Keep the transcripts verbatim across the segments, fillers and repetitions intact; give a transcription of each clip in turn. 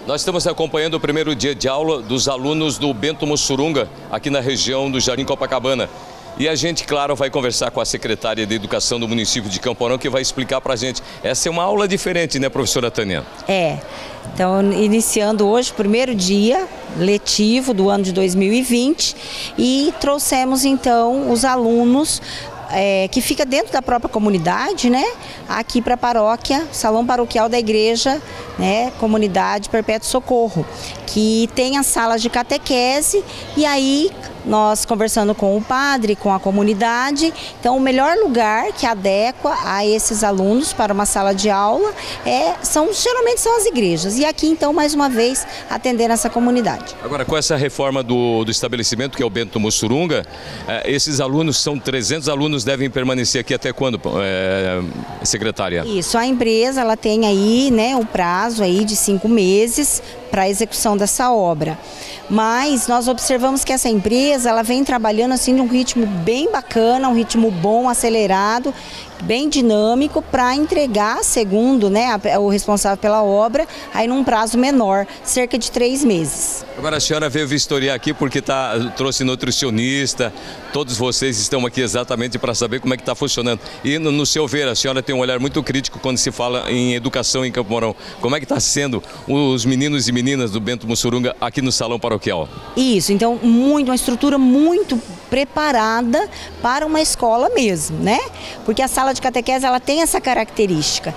Nós estamos acompanhando o primeiro dia de aula dos alunos do Bento Mussurunga, aqui na região do Jardim Copacabana. E a gente, claro, vai conversar com a secretária de Educação do município de Campo Mourão, que vai explicar para a gente. Essa é uma aula diferente, né, professora Tânia? É. Então, iniciando hoje o primeiro dia letivo do ano de dois mil e vinte e trouxemos, então, os alunos É, que fica dentro da própria comunidade, né? Aqui para a paróquia, Salão Paroquial da Igreja, né? Comunidade Perpétuo Socorro, que tem as salas de catequese e aí nós conversando com o padre, com a comunidade, então o melhor lugar que adequa a esses alunos para uma sala de aula é, são, geralmente são as igrejas. E aqui então, mais uma vez, atendendo essa comunidade. Agora, com essa reforma do, do estabelecimento, que é o Bento Mussurunga, eh, esses alunos, são trezentos alunos, devem permanecer aqui até quando, eh, secretária? Isso, a empresa ela tem aí, né, o prazo aí de cinco meses para a execução dessa obra. Mas nós observamos que essa empresa ela vem trabalhando assim de um ritmo bem bacana, um ritmo bom, acelerado, bem dinâmico para entregar, segundo, né, o responsável pela obra, aí num prazo menor, cerca de três meses. Agora a senhora veio vistoriar aqui porque tá, trouxe nutricionista, todos vocês estão aqui exatamente para saber como é que está funcionando. E no, no seu ver, a senhora tem um olhar muito crítico quando se fala em educação em Campo Mourão. Como é que está sendo os meninos e meninas do Bento Mussurunga aqui no Salão Paroquial? Isso, então muito, uma estrutura muito preparada para uma escola mesmo, né? Porque a sala de catequese ela tem essa característica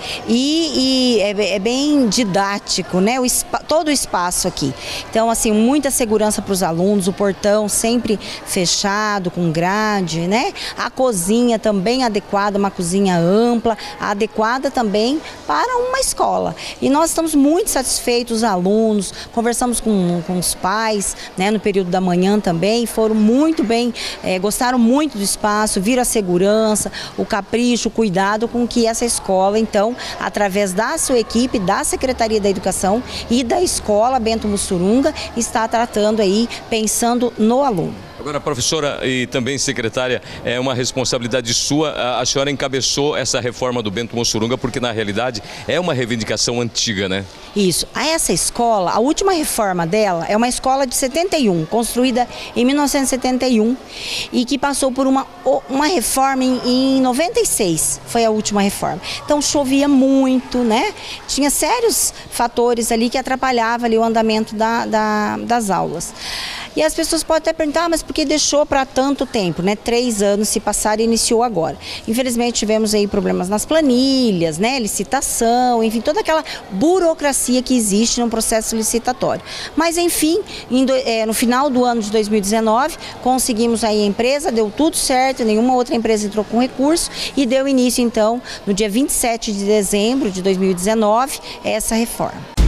e, e é, é bem didático, né? O, todo o espaço aqui. Então, assim, muita segurança para os alunos, o portão sempre fechado, com grade, né? A cozinha também adequada, uma cozinha ampla, adequada também para uma escola. E nós estamos muito satisfeitos, os alunos, conversamos com, com os pais, né? No período da manhã também, foram muito bem, é, gostaram muito do espaço, viram a segurança, o capricho, o cuidado com que essa escola, então, através da sua equipe, da Secretaria da Educação e da Escola Bento Mussurunga, está tratando aí, pensando no aluno. Agora, professora e também secretária, é uma responsabilidade sua, a senhora encabeçou essa reforma do Bento Mussurunga, porque na realidade é uma reivindicação antiga, né? Isso. Essa escola, a última reforma dela é uma escola de setenta e um, construída em mil novecentos e setenta e um e que passou por uma, uma reforma em, em noventa e seis, foi a última reforma. Então chovia muito, né? Tinha sérios fatores ali que atrapalhavam ali o andamento da, da, das aulas. E as pessoas podem até perguntar, ah, mas por que deixou para tanto tempo, né? Três anos se passaram e iniciou agora. Infelizmente tivemos aí problemas nas planilhas, né? Licitação, enfim, toda aquela burocracia que existe no processo licitatório. Mas enfim, do, é, no final do ano de dois mil e dezenove, conseguimos aí a empresa, deu tudo certo, nenhuma outra empresa entrou com recurso e deu início então, no dia vinte e sete de dezembro de dois mil e dezenove, essa reforma.